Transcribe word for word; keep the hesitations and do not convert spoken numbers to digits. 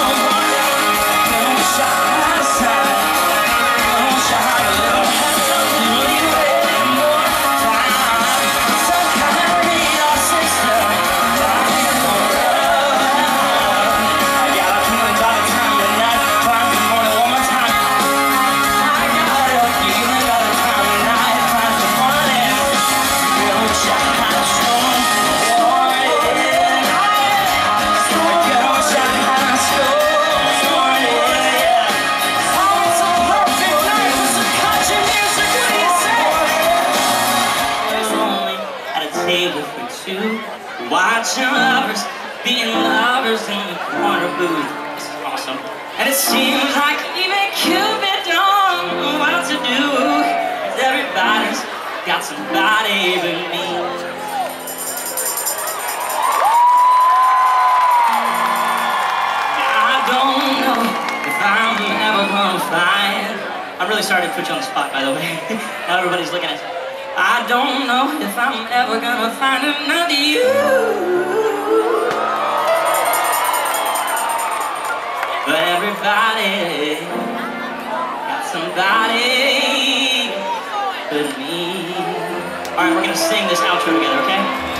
Watching lovers, being lovers in the corner booth. This is awesome. And it seems like even Cupid don't know what to do. Everybody's got somebody but me. I don't know if I'm ever gonna find. I'm really sorry to put you on the spot, by the way. Now everybody's looking at you. I don't know if I'm ever gonna find another you. But everybody got somebody but me. Alright, we're gonna sing this outro together, okay?